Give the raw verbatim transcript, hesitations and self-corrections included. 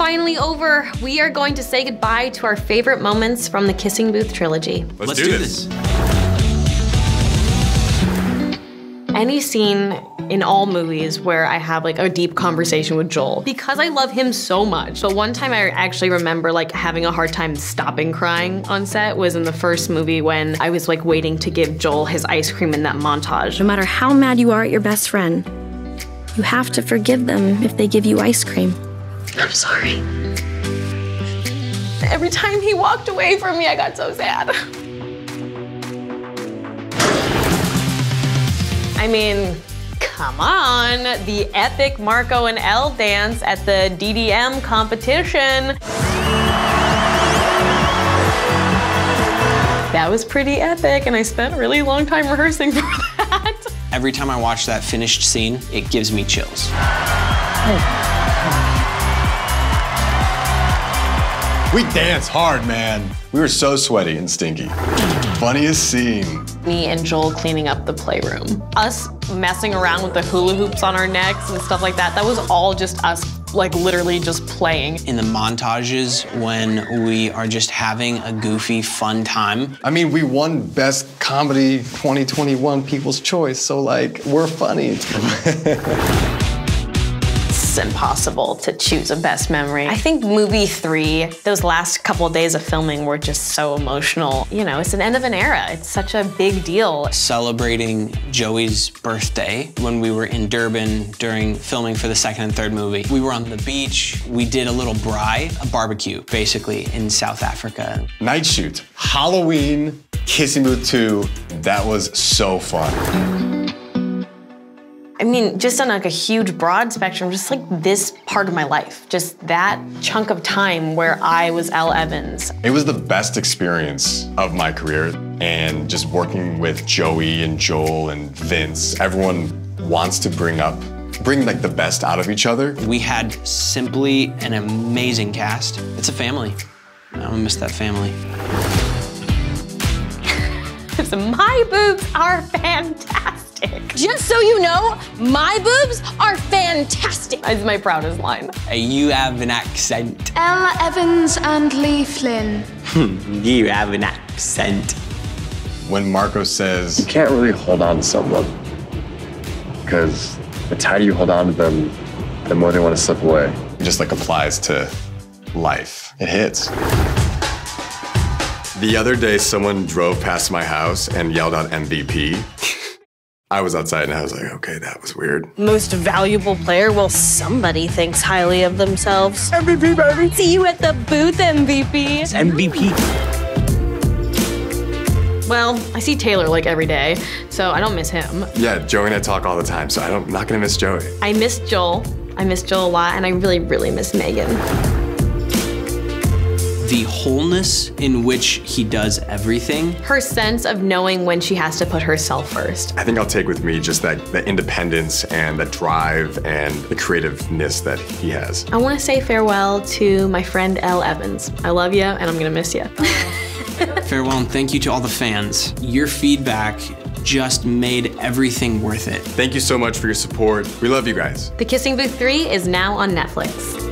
finally over. We are going to say goodbye to our favorite moments from the Kissing Booth trilogy. Let's, Let's do, do this. this. Any scene in all movies where I have like a deep conversation with Joel, because I love him so much. So one time I actually remember like having a hard time stopping crying on set was in the first movie when I was like waiting to give Joel his ice cream in that montage. No matter how mad you are at your best friend, you have to forgive them if they give you ice cream. I'm sorry. Every time he walked away from me, I got so sad. I mean, come on, the epic Marco and Elle dance at the D D M competition. That was pretty epic, and I spent a really long time rehearsing for that. Every time I watch that finished scene, it gives me chills. We danced hard, man. We were so sweaty and stinky. Funniest scene. Me and Joel cleaning up the playroom. Us messing around with the hula hoops on our necks and stuff like that. That was all just us, like literally just playing. In the montages when we are just having a goofy, fun time. I mean, we won Best Comedy twenty twenty-one People's Choice, so like, we're funny. It's impossible to choose a best memory. I think movie three, those last couple of days of filming were just so emotional. You know, it's an end of an era. It's such a big deal. Celebrating Joey's birthday when we were in Durban during filming for the second and third movie. We were on the beach. We did a little braai, a barbecue, basically, in South Africa. Night shoot, Halloween, Kissing Booth two. That was so fun. I mean, just on like a huge broad spectrum, just like this part of my life, just that chunk of time where I was Elle Evans. It was the best experience of my career, and just working with Joey and Joel and Vince, everyone wants to bring up, bring like the best out of each other. We had simply an amazing cast. It's a family. I'm gonna miss that family. My boobs are fantastic. Just so you know, my boobs are fantastic. It's my proudest line. Hey, you have an accent. Elle Evans and Lee Flynn. You have an accent. When Marco says, you can't really hold on to someone, because the tighter you hold on to them, the more they want to slip away. It just like applies to life. It hits. The other day, someone drove past my house and yelled out M V P. I was outside and I was like, okay, that was weird. Most valuable player? Well, somebody thinks highly of themselves. M V P, baby! See you at the booth, M V P. It's M V P. Well, I see Taylor like every day, so I don't miss him. Yeah, Joey and I talk all the time, so I don't, I'm not gonna miss Joey. I miss Joel. I miss Joel a lot, and I really, really miss Megan. The wholeness in which he does everything. Her sense of knowing when she has to put herself first. I think I'll take with me just that, that independence and the drive and the creativeness that he has. I want to say farewell to my friend Elle Evans. I love you, and I'm gonna miss you. Farewell and thank you to all the fans. Your feedback just made everything worth it. Thank you so much for your support. We love you guys. The Kissing Booth three is now on Netflix.